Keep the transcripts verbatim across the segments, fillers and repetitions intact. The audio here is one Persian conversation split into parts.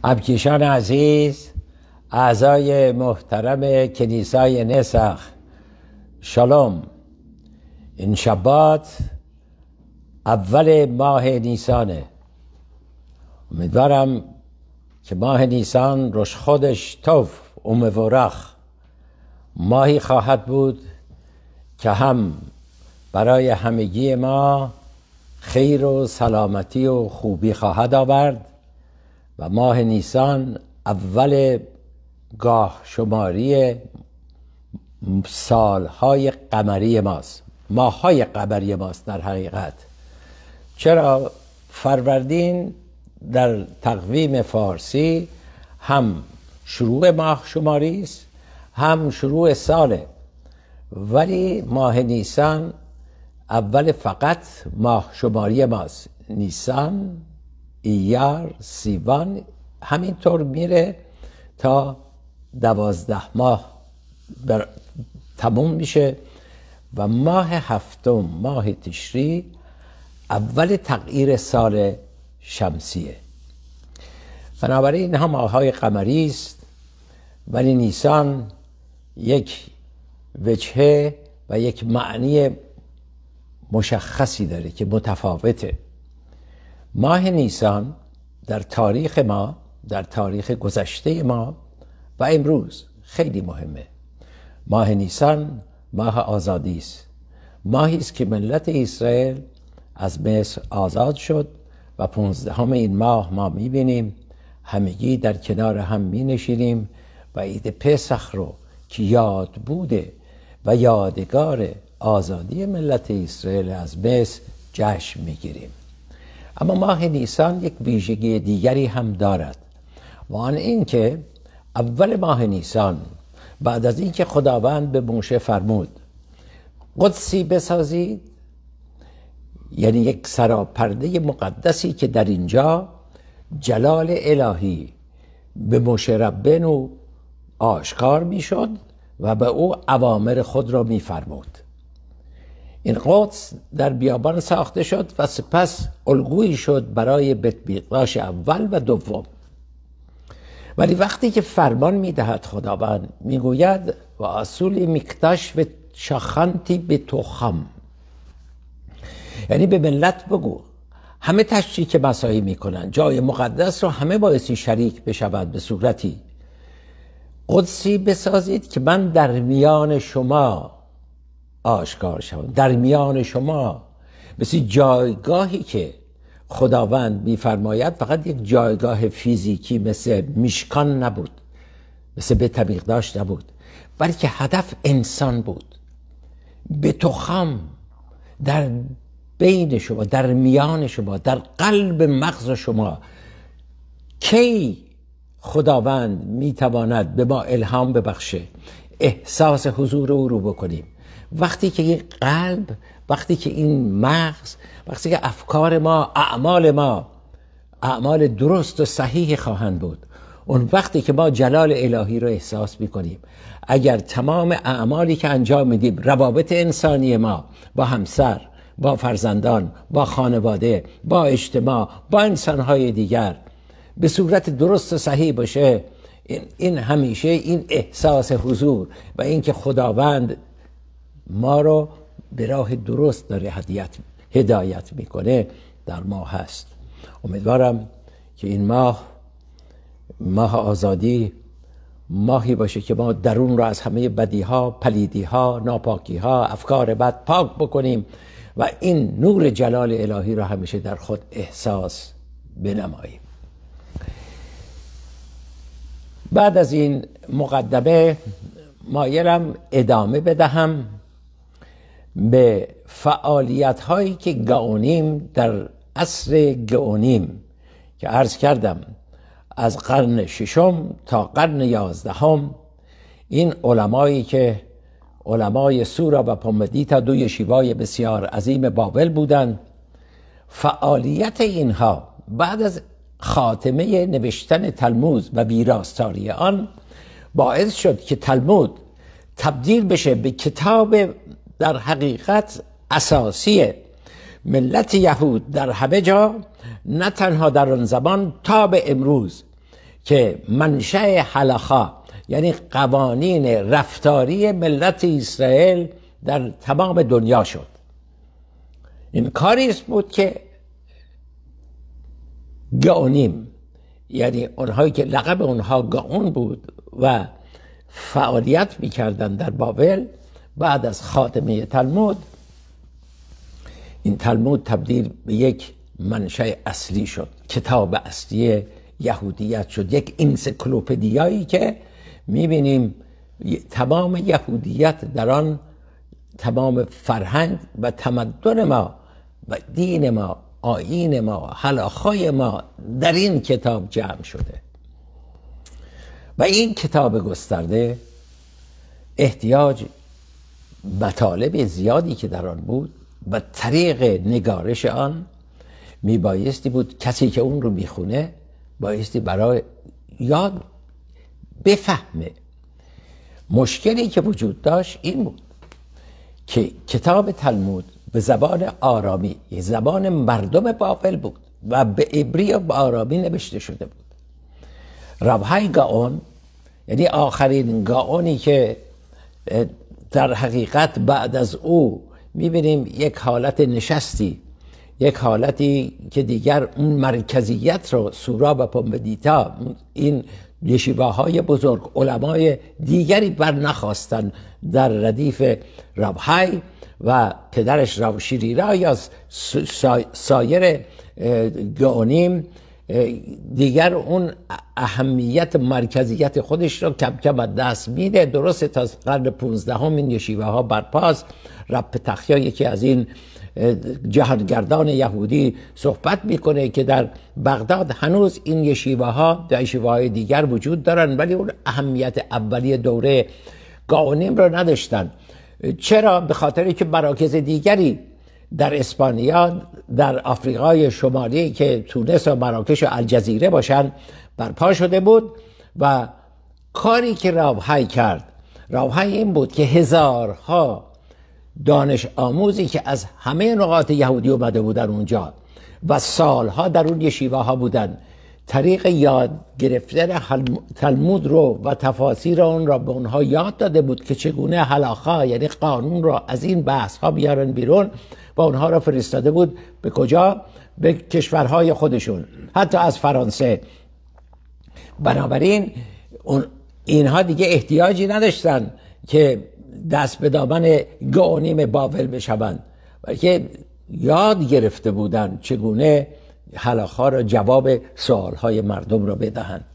همکیشان عزیز، اعضای محترم کنیسای نسخ، شالوم. این شبات اول ماه نیسانه. امیدوارم که ماه نیسان روش خودش توف و مورخ ماهی خواهد بود که هم برای همگی ما خیر و سلامتی و خوبی خواهد آورد و ماه نیسان اول گاه شماری سالهای قمری ماست، ماههای قمری ماست در حقیقت. چرا؟ فروردین در تقویم فارسی هم شروع ماه شماری است هم شروع ساله، ولی ماه نیسان اول فقط ماه شماری ماست. نیسان، ایار، سیوان، همینطور میره تا دوازده ماه بر... تموم میشه و ماه هفتم، ماه تشری، اول تغییر سال شمسیه. بنابراین اینها ماه‌های قمری است، ولی نیسان یک وجهه و یک معنی مشخصی داره که متفاوته. ماه نیسان در تاریخ ما، در تاریخ گذشته ما و امروز خیلی مهمه. ماه نیسان ماه آزادی است. ماهی است که ملت اسرائیل از مصر آزاد شد و پونزدهم این ماه ما میبینیم همگی در کنار هم مینشینیم و عید پسخ رو که یاد بوده و یادگار آزادی ملت اسرائیل از مصر جشن میگیریم. اما ماه نیسان یک ویژگی دیگری هم دارد و آن این که اول ماه نیسان، بعد از اینکه خداوند به موشه فرمود قدسی بسازید، یعنی یک سراپرده مقدسی که در اینجا جلال الهی به موشه ربنو آشکار میشد و به او اوامر خود را میفرمود. این قدس در بیابان ساخته شد و سپس الگویی شد برای بیت میقداش اول و دوم. ولی وقتی که فرمان میدهد خداوند، میگوید و اصول میکداش و شاخنتی به توخم، یعنی به ملت بگو همه تشریک مساحی میکنن، جای مقدس رو همه بایستی شریک بشود به صورتی قدسی بسازید که من در میان شما آشکار شوم. در میان شما مثل جایگاهی که خداوند میفرماید فقط یک جایگاه فیزیکی مثل میشکان نبود، مثل بیت میقداش نبود، بلکه هدف انسان بود. به تخم، در بین شما، در میان شما، در قلب مغز شما. کی خداوند میتواند به ما الهام ببخشه احساس حضور او رو بکنیم؟ وقتی که این قلب، وقتی که این مغز، وقتی که افکار ما، اعمال ما اعمال درست و صحیح خواهند بود، اون وقتی که ما جلال الهی رو احساس میکنیم. اگر تمام اعمالی که انجام میدیم، روابط انسانی ما با همسر، با فرزندان، با خانواده، با اجتماع، با انسانهای دیگر به صورت درست و صحیح باشه، این, این همیشه این احساس حضور و این که خداوند ما رو به راه درست داره هدایت هدایت میکنه در ما هست. امیدوارم که این ماه، ماه آزادی، ماهی باشه که ما درون رو از همه بدی ها، پلیدی ها، ناپاکی ها، افکار بد پاک بکنیم و این نور جلال الهی رو همیشه در خود احساس بنماییم. بعد از این مقدمه مایلم ادامه بدهم به فعالیت هایی که گاونیم در عصر گاونیم که عرض کردم از قرن ششم تا قرن یازدهم، این علمایی که علمای سورا و پومدیتا، دوی شیوای بسیار عظیم بابل بودند، فعالیت اینها بعد از خاتمه نوشتن تلمود و ویراستاری آن باعث شد که تلمود تبدیل بشه به کتاب در حقیقت اساسی ملت یهود در همه جا، نه تنها در آن زمان تا به امروز، که منشأ هلاخا یعنی قوانین رفتاری ملت اسرائیل در تمام دنیا شد. این کاری است بود که گاونیم، یعنی اونهایی که لقب اونها گاون بود و فعالیت میکردن در بابل، بعد از خاتمه تلمود این تلمود تبدیل به یک منشأ اصلی شد، کتاب اصلی یهودیت شد، یک انسیکلوپدیایی که میبینیم تمام یهودیت در آن، تمام فرهنگ و تمدن ما و دین ما، آیین ما، هلاخای ما در این کتاب جمع شده. و این کتاب گسترده احتیاج مطالب زیادی که در آن بود و طریق نگارش آن میبایستی بود کسی که اون رو میخونه بایستی برای یاد بفهمه. مشکلی که وجود داشت این بود که کتاب تلمود به زبان آرامی، زبان مردم بابل بود و به عبری و به آرامی نوشته شده بود. ربهای گاون، یعنی آخرین گاونی که در حقیقت بعد از او میبینیم یک حالت نشستی، یک حالتی که دیگر اون مرکزیت رو سورا و پومدیتا، این یشیواهای بزرگ، علمای دیگری بر نخواستن در ردیف ربهای و پدرش رب شیریرا یا سایر گاونیم دیگر اون اهمیت مرکزیت خودش رو کم کم از دست میده. درست تا قرن پونزدهم این یشیوه ها برپاست. رب تخیا یکی از این جهانگردان یهودی صحبت میکنه که در بغداد هنوز این یشیوه ها در یشیوه های دیگر وجود دارن ولی اون اهمیت اولی دوره گاونیم رو نداشتن. چرا؟ به خاطری که مراکز دیگری در اسپانیا، در آفریقای شمالی که تونس و مراکش و الجزیره باشن برپا شده بود و کاری که راوهای کرد، راوهای این بود که هزارها دانش آموزی که از همه نقاط یهودی اومده بودن اونجا و سالها در اون یشیوه ها بودن، طریق یاد گرفتن تلمود رو و تفاسیر اون را به اونها یاد داده بود که چگونه هلاخا یعنی قانون را از این بحث ها بیارن بیرون و اونها را فرستاده بود به کجا؟ به کشورهای خودشون، حتی از فرانسه. بنابراین اینها دیگه احتیاجی نداشتن که دست به دامن گاونیم بابل بشوند، بلکه یاد گرفته بودن چگونه هلاخا را جواب سوالهای مردم را بدهند.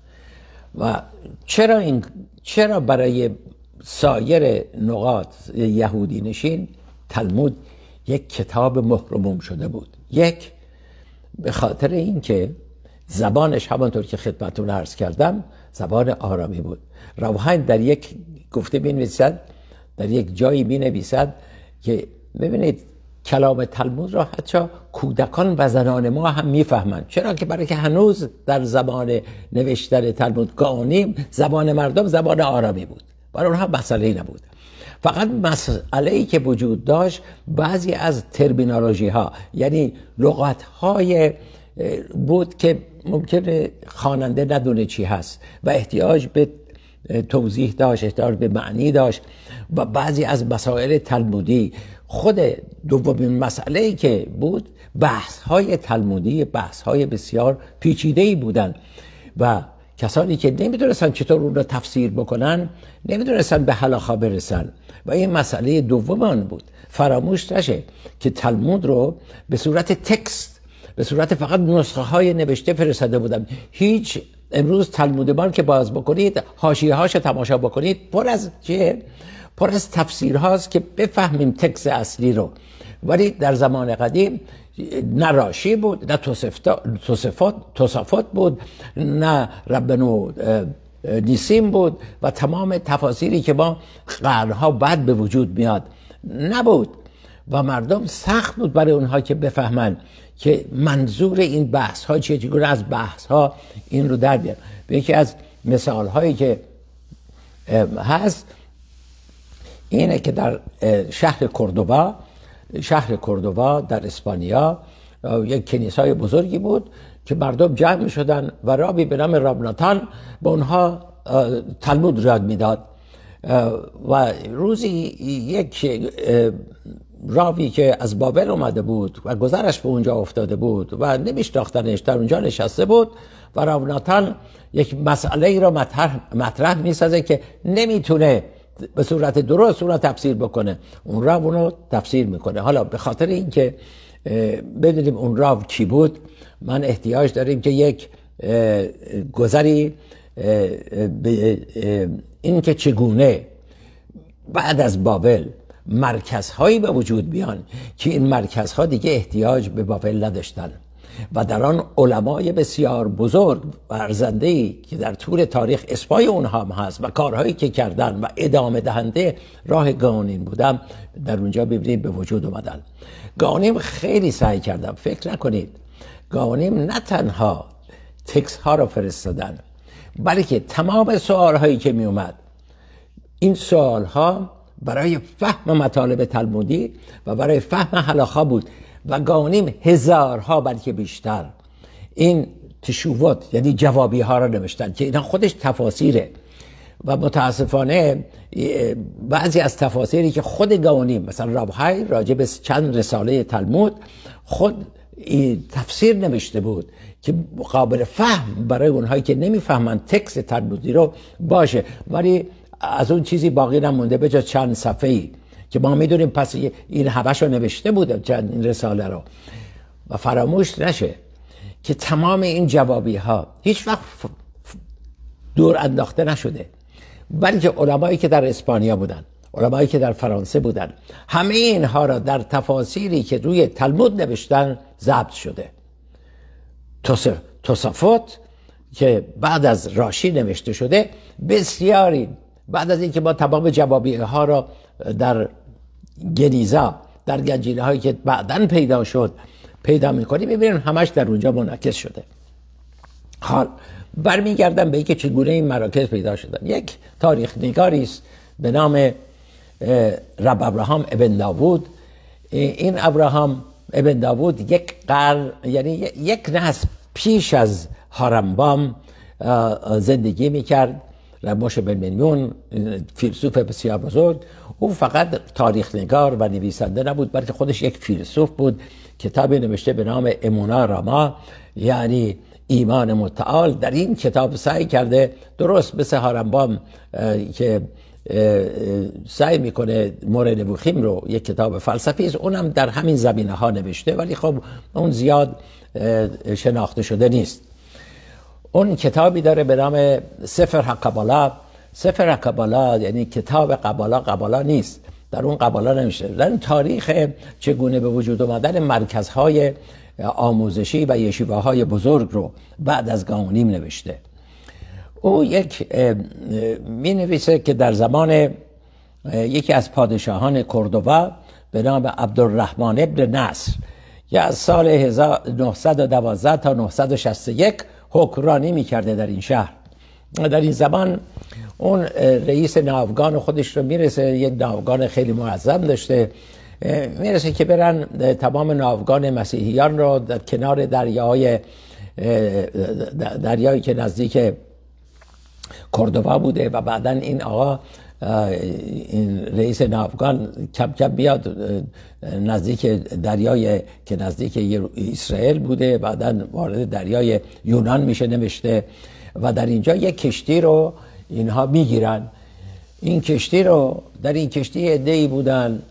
و چرا این چرا برای سایر نقاط یهودی نشین تلمود یک کتاب مهرموم شده بود؟ یک، به خاطر اینکه زبانش همانطور که خدمتتون عرض کردم زبان آرامی بود. روحان در یک گفته می‌نویسد، در یک جایی می‌نویسد که ببینید کلام تلمود را حتی کودکان و زنان ما هم میفهمند. چرا؟ که برای که هنوز در زبان نوشتن تلمود گاونیم زبان مردم زبان آرامی بود، برای اونها مسئله نبود. فقط مسئله‌ای که وجود داشت بعضی از ترمینولوژی ها، یعنی لغت های بود که ممکنه خواننده ندونه چی هست و احتیاج به توضیح داشت، احتیاج به معنی داشت. و بعضی از مسائل تلمودی، خود دومین مسئله‌ای که بود، بحث های تلمودی بحث های بسیار پیچیده‌ای بودن و کسانی که نمیدونستن چطور اون رو تفسیر بکنن نمیدونستن به هلاخا برسن. و این مسئله دوم آن بود. فراموش نشه که تلمود رو به صورت تکست، به صورت فقط نسخه های نوشته فرستاده بودن. هیچ امروز تلمودمان که باز بکنید، حاشیه هاش تماشا بکنید، پر از چه؟ پر از تفسیر هاست که بفهمیم تکست اصلی رو. ولی در زمان قدیم نه راشی بود، نه توصفات توصفات بود، نه ربنو نیسیم بود و تمام تفاسیری که ما قرنها بعد به وجود میاد نبود و مردم سخت بود برای اونها که بفهمن که منظور این بحث ها چیه، چگونه از بحث ها این رو در بیارن. یکی از مثال هایی که هست اینه که در شهر کردوبا شهر کردوبا در اسپانیا یک کلیسای بزرگی بود که مردم جمع می شدن و رابی به نام رابناتان به اونها تلمود یاد میداد. و روزی یک راوی که از بابل اومده بود و گذرش به اونجا افتاده بود و نمیشناختنش در اونجا نشسته بود و رابناتان یک مسئله ای را مطرح, مطرح میسازه که نمیتونه به صورت درست اون را تفسیر بکنه. اون راو اون رو تفسیر میکنه. حالا به خاطر اینکه بدونیم اون راو کی بود، من احتیاج داریم که یک گذری به این که چگونه بعد از بابل مرکزهایی به وجود بیان که این مرکزها دیگه احتیاج به بابل نداشتن و در آن علمای بسیار بزرگ و ارزنده‌ای که در طول تاریخ اسمای اونها هم هست و کارهایی که کردن و ادامه دهنده راه گاونیم بودن در اونجا ببینید به وجود اومدن. گاونیم خیلی سعی کردن. فکر نکنید گاونیم نه تنها تکس ها را فرستادن، بلکه تمام سوال هایی که می اومد، این سوال ها برای فهم مطالب تلمودی و برای فهم هلاخا بود و گاونیم هزارها بلکه بیشتر این تشوت یعنی جوابی ها را نوشتن که اینا خودش تفاسیره. و متاسفانه بعضی از تفاسیری که خود گاونیم مثلا رابهای راجع به چند رساله تلمود خود تفسیر نوشته بود که قابل فهم برای اونهایی که نمیفهمن تکست تلمودی رو باشه، ولی از اون چیزی باقی نمونده به جز چند صفحه‌ای که ما میدونیم پس این همش رو نوشته بود چند این رساله رو. و فراموش نشه که تمام این جوابی ها هیچ وقت دور انداخته نشده، بلکه علمایی که در اسپانیا بودن، علمایی که در فرانسه بودن، همه اینها را در تفاسیری که روی تلمود نوشتن ضبط شده. توسفات که بعد از راشی نوشته شده بسیاری بعد از اینکه ما تمام جوابیه ها را در گنیزا در گنجینه هایی که بعداً پیدا شد پیدا میکنیم، میبینیم همش در اونجا منعکس شده. حال برمیگردم به اینکه چگونه این مراکز پیدا شدن. یک تاریخ نگاری است به نام رب ابراهام ابن داوود. این ابراهام ابن داوود یک قرن یعنی یک نسل پیش از هارمبام زندگی میکرد. رموش بن میمون فیلسوف بسیار بزرگ، او فقط تاریخ نگار و نویسنده نبود بلکه خودش یک فیلسوف بود. کتابی نوشته به نام امونا راما یعنی ایمان متعال. در این کتاب سعی کرده درست مثل هارمبام که سعی میکنه مور نبوخیم رو یک کتاب فلسفی است، اونم در همین زمینه ها نوشته ولی خب اون زیاد شناخته شده نیست. اون کتابی داره به نام سفر قبالا. سفر قبالا یعنی کتاب قبالا. قبالا نیست، در اون قبالا نمیشه. در تاریخ چگونه به وجود آمدن مرکزهای آموزشی و یشیواهای بزرگ رو بعد از گاونیم نوشته. او یک می نویسه که در زمان یکی از پادشاهان کردوبا به نام عبدالرحمن ابن نصر که از سال هزار و نهصد و دوازده تا نهصد و شصت و یک حکمرانی میکرده در این شهر. در این زمان اون رئیس ناوگان خودش رو میرسه، یک ناوگان خیلی معظم داشته، میرسه که برن تمام ناوگان مسیحیان رو در کنار دریای دریایی که نزدیک کردوبا بوده و بعدن این آقا این رئیس ناوگان کم کم بیاد نزدیک دریای که نزدیک اسرائیل بوده، بعدن وارد دریای یونان میشه نوشته و در اینجا یک کشتی رو اینها میگیرن. این کشتی رو در این کشتی عده‌ای بودن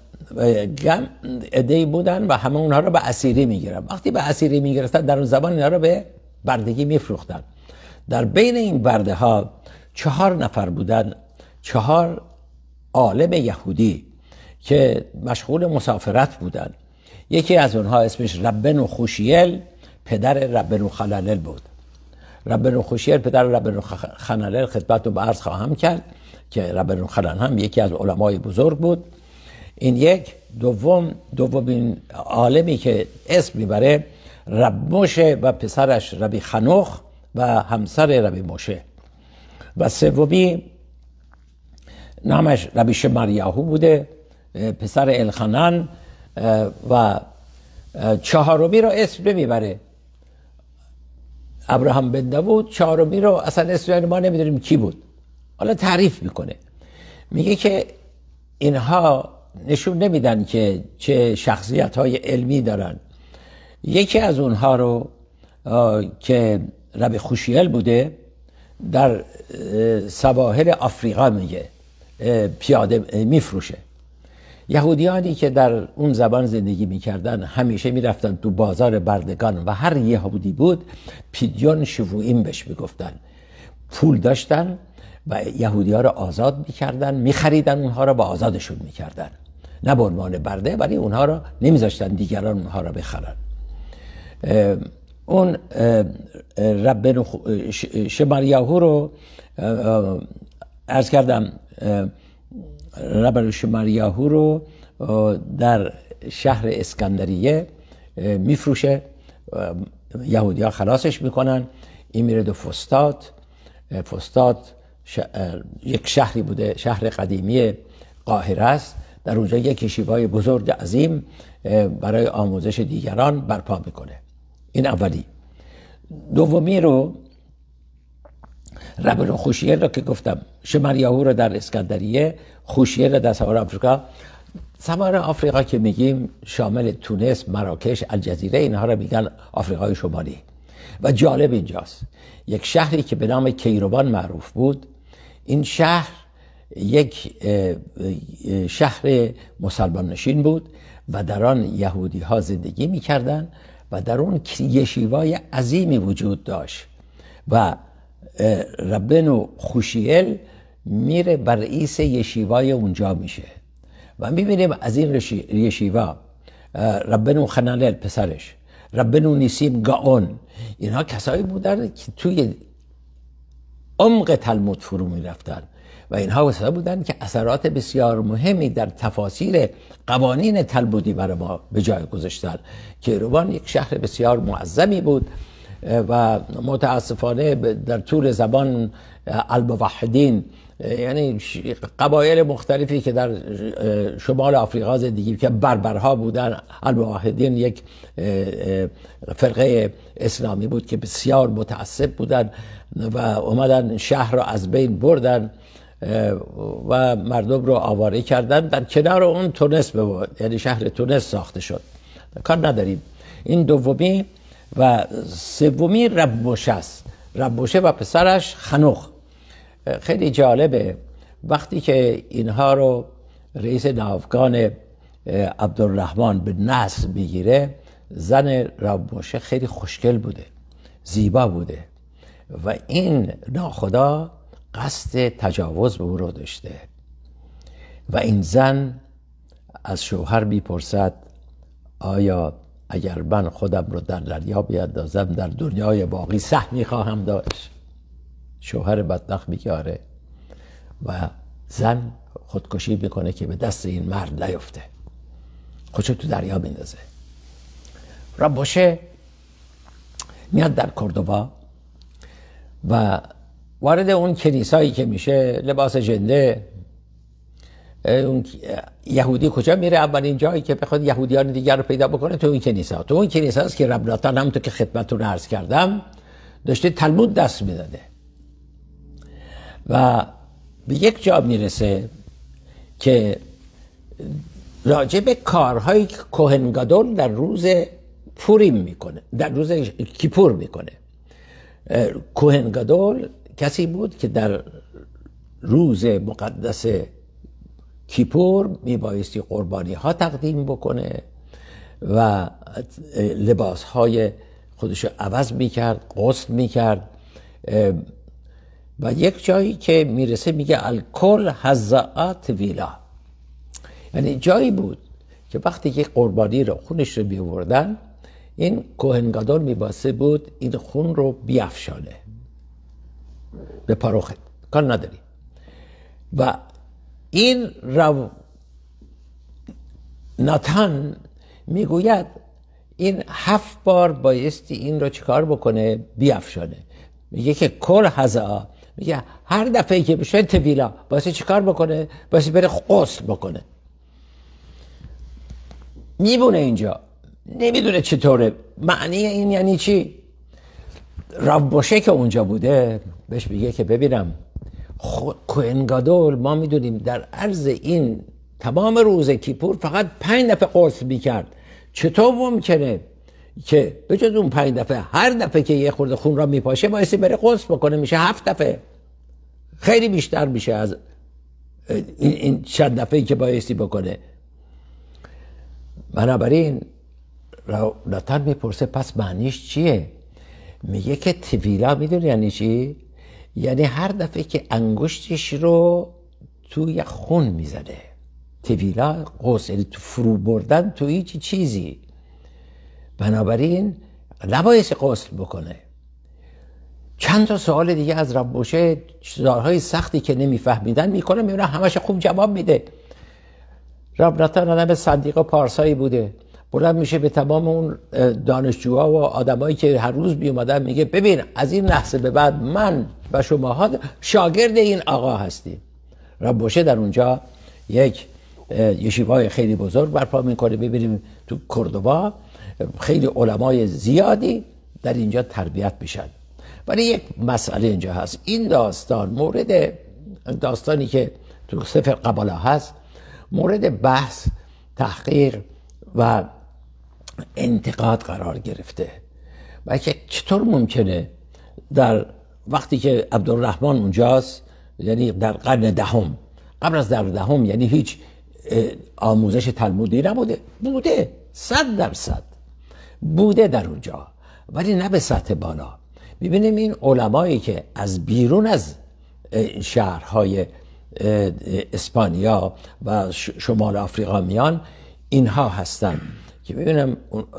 عده‌ای بودن و همه اونها رو به اسیری میگیرن. وقتی به اسیری میگرفتن در اون زمان اینها رو به بردگی میفروختن. در بین این برده ها چهار نفر بودن، چهار عالم یهودی که مشغول مسافرت بودن. یکی از اونها اسمش ربنو خوشیل پدر ربنو خلنل بود. ربنو خوشیل پدر ربنو خلنل خدمت رو به عرض خواهم کرد که ربنو خلنل هم یکی از علمای بزرگ بود. این یک. دوم دومین عالمی که اسم میبره رب موشه و پسرش ربی خنوخ و همسر ربی موشه و سومی نامش ربی شمریاهو بوده پسر الخنان و چهارمی را اسم نمیبره ابراهام بن داوود چهارمی رو اصلا اسرائیل ما نمیدونیم کی بود. حالا تعریف میکنه، میگه که اینها نشون نمیدن که چه شخصیت های علمی دارن. یکی از اونها رو که رب خوشیل بوده در سواحل آفریقا میگه پیاده میفروشه. یهودیانی که در اون زبان زندگی میکردن همیشه میرفتن تو بازار بردگان و هر یهودی بود پیدیون شووئیم بهش میگفتن. پول داشتن و یهودی ها رو آزاد میکردن، میخریدن اونها رو، با آزادشون میکردن، نه به عنوان برده، ولی اونها رو نمیذاشتن دیگران اونها رو بخرن. اون رب شمریاهو رو عرض کردم، رب شمریاهو رو در شهر اسکندریه میفروشه، یهودی ها خلاصش میکنن. این میره دو فستاد. فستاد ش... یک شهری بوده، شهر قدیمی قاهره است. در اونجا یک یشیوای بزرگ عظیم برای آموزش دیگران برپا میکنه. این اولی. دومی رو رب خوشیل رو که گفتم، شمریاهو رو در اسکندریه، خوشیل رو در سوار آفریقا. سوار آفریقا که میگیم شامل تونس، مراکش، الجزیره، اینها رو میگن آفریقای شمالی. و جالب اینجاست، یک شهری که به نام کیروان معروف بود، این شهر یک شهر مسلمان نشین بود و در آن یهودی ها زندگی میکردن و در اون یشیوای عظیمی وجود داشت و ربنو خوشیل میره بر رئیس یشیوای اونجا میشه و میبینیم از این یشیوا ربنو خنالل پسرش، ربنو نیسیم گاون، اینها کسایی بودن که توی عمق تلمود فرو میرفتن و اینها کسایی بودن که اثرات بسیار مهمی در تفاسیر قوانین تلمودی برای ما به جای گذاشتن. کیروان یک شهر بسیار معظمی بود و متاسفانه در طول زبان الموحدین، یعنی قبایل مختلفی که در شمال آفریقا زندگی که بربرها بودن، الموحدین یک فرقه اسلامی بود که بسیار متعصب بودن و اومدن شهر رو از بین بردن و مردم رو آواره کردن. در کنار اون تونس بود، یعنی شهر تونس ساخته شد. کار نداریم. این دومی. و سومی ربوشه است، ربوشه و پسرش خنوخ. خیلی جالبه وقتی که اینها رو رئیس ناوگان عبدالرحمن به نصر میگیره، زن ربوشه خیلی خوشگل بوده، زیبا بوده و این ناخدا قصد تجاوز به او رو داشته و این زن از شوهر میپرسد آیا اگر من خودم رو در دریا بیاندازم در دنیای باقی سهمی خواهم داشت؟ شوهر بدبخت میگه آره و زن خودکشی میکنه که به دست این مرد نیفته، خودشو تو دریا میندازه. ربوشه میاد در کردوبا و وارد اون کلیسایی که میشه، لباس جنده. اون یهودی کجا میره؟ اولین جایی که بخواد یهودیان دیگر رو پیدا بکنه تو این کنیسا. تو اون کنیسا است که رب ناتان همونطور که خدمتتون عرض کردم داشته تلمود دست میداده و به یک جا میرسه که راجع به کارهایی که کوهنگادول در روز پوریم میکنه، در روز کیپور میکنه. کوهنگادول کسی بود که در روز مقدس کیپور میبایستی قربانی ها تقدیم بکنه و لباس های خودش رو عوض میکرد، غسل میکرد و یک جایی که میرسه میگه الکل هزاعت ویلا، یعنی جایی بود که وقتی که قربانی رو خونش رو بیاوردن این کوهنگادول میباسه بود این خون رو بیافشانه به پاروخت، کار نداری. و این رو ناتان میگوید این هفت بار بایستی این رو چیکار بکنه؟ بیافشانه. میگه که کل هزا، میگه هر دفعه که بشه تویلا بایستی چیکار بکنه؟ بایستی بره غسل بکنه. میبونه اینجا، نمیدونه چطوره، معنی این یعنی چی. ربوشه که اونجا بوده بهش میگه که ببینم کوهن گادول ما میدونیم در عرض این تمام روز کیپور فقط پنج دفعه غسل میکرد، چطور ممکنه که به جز اون پنج دفعه هر دفعه که یه خورده خون را میپاشه بایستی بره غسل بکنه؟ میشه هفت دفعه، خیلی بیشتر میشه از این, این چند دفعه که بایستی بکنه. بنابراین ناتان میپرسه پس معنیش چیه؟ میگه که تیویلا میدونی یعنی چی؟ یعنی هر دفعه که انگشتش رو توی خون میزنه. تیویلا غسل، یعنی تو فرو بردن تو هیچ چیزی. بنابراین نبایستی غسل بکنه. چند تا سوال دیگه از ربوشه، سوالهای سختی که نمیفهمیدن میکنه، میبینه همش خوب جواب میده. رب ناتان آدم صدیق و پارسایی بوده، بلند میشه به تمام اون دانشجوها و آدمایی که هر روز بیومدن میگه ببین از این لحظه به بعد من و شماها شاگرد این آقا هستیم. ربوشه در اونجا یک یشیوای خیلی بزرگ برپا میکنه. ببینیم تو کردوبا خیلی علمای زیادی در اینجا تربیت میشن. ولی یک مسئله اینجا هست. این داستان مورد داستانی که تو سفر قباله هست مورد بحث، تحقیق و انتقاد قرار گرفته. و که چطور ممکنه در وقتی که عبدالرحمن اونجاست، یعنی در قرن دهم، قبل از در دهم، یعنی هیچ آموزش تلمودی نبوده. بوده، صد درصد بوده در اونجا، ولی نه به سطح بالا. میبینیم این علمایی که از بیرون از شهرهای اسپانیا و شمال آفریقا میان، اینها هستن که ببینم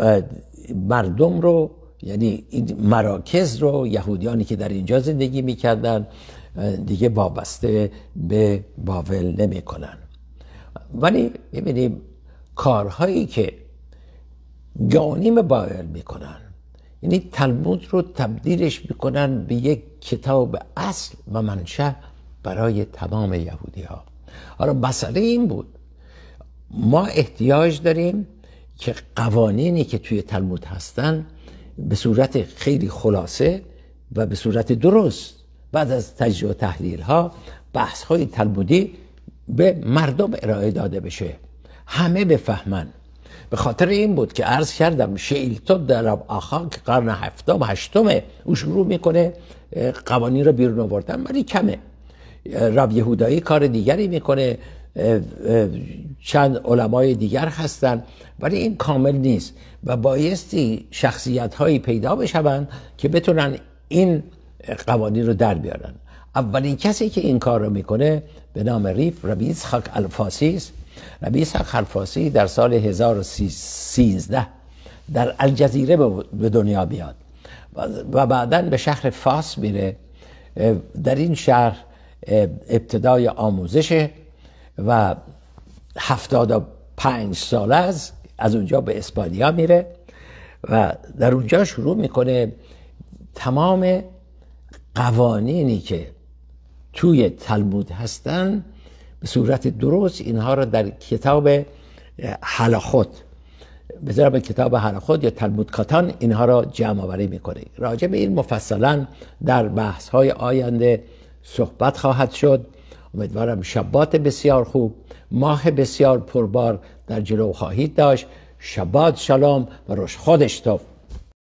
مردم رو، یعنی این مراکز رو، یهودیانی که در اینجا زندگی میکردن دیگه وابسته به بابل نمی کنن. ولی ببینیم کارهایی که گاونیم بابل میکنن، یعنی تلمود رو تبدیلش میکنن به یک کتاب اصل و منشأ برای تمام یهودی ها. حالا مسئله این بود ما احتیاج داریم که قوانینی که توی تلمود هستن به صورت خیلی خلاصه و به صورت درست بعد از تجزیه و تحلیل ها، بحث های تلمودی به مردم ارائه داده بشه، همه بفهمن. به خاطر این بود که عرض کردم شیلتو در آخا که قرن هفتم هشتمه او شروع میکنه قوانین رو بیرون آوردن، ولی کمه. رب یهودایی کار دیگری میکنه، چند علمای دیگر هستن، ولی این کامل نیست و بایستی شخصیت هایی پیدا بشون که بتونن این قوانین رو در بیارن. اولین کسی که این کار رو میکنه به نام ریف ربی اسحاق الفاسی است. ربی اسحاق الفاسی در سال هزار و سیزده در الجزیره به دنیا بیاد و بعداً به شهر فاس میره. در این شهر ابتدای آموزش و هفتاد و پنج ساله از از اونجا به اسپانیا میره و در اونجا شروع میکنه تمام قوانینی که توی تلمود هستن به صورت درست اینها رو در کتاب هلاخوت، به ضرب کتاب هلاخوت یا تلمود کاتان اینها را جمع آوری میکنه. راجع به این مفصلا در بحث های آینده صحبت خواهد شد. امیدوارم شبات بسیار خوب، ماه بسیار پربار در جلو خواهید داشت. شبات شلام و روش خودش توف.